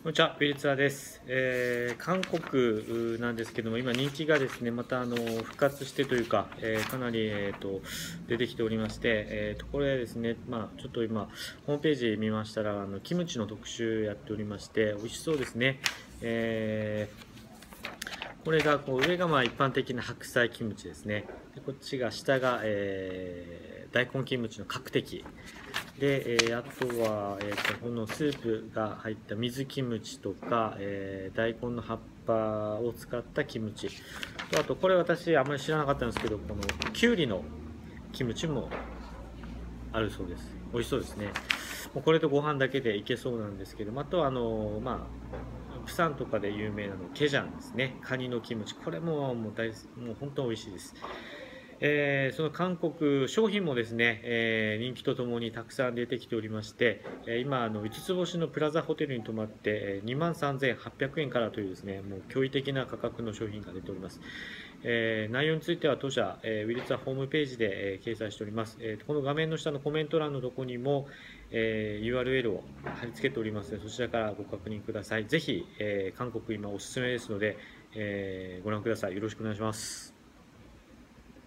こんにちは、ウィルツァーです。韓国なんですけども、今人気がですね、また復活してというか、かなり、出てきておりまして、これですね、ちょっと今、ホームページ見ましたら、キムチの特集やっておりまして、美味しそうですね。これが上が一般的な白菜キムチですね。でこっちが下が、大根キムチの角的。で、あとは、このスープが入った水キムチとか、大根の葉っぱを使ったキムチと、あとこれ私あんまり知らなかったんですけど、このきゅうりのキムチもあるそうです。美味しそうですね。もうこれとご飯だけでいけそうなんですけど、あとはプサンとかで有名なのケジャンですね。カニのキムチ。これももう本当に美味しいです。その韓国商品もですね、人気とともにたくさん出てきておりまして、今5つ星のプラザホテルに泊まって23,800円からというですね、もう驚異的な価格の商品が出ております。内容については当社、ウィルツァホームページで、掲載しております。この画面の下のコメント欄のところにも、URL を貼り付けておりますので、そちらからご確認ください。ぜひ、韓国今おすすめですので、ご覧ください。よろしくお願いします。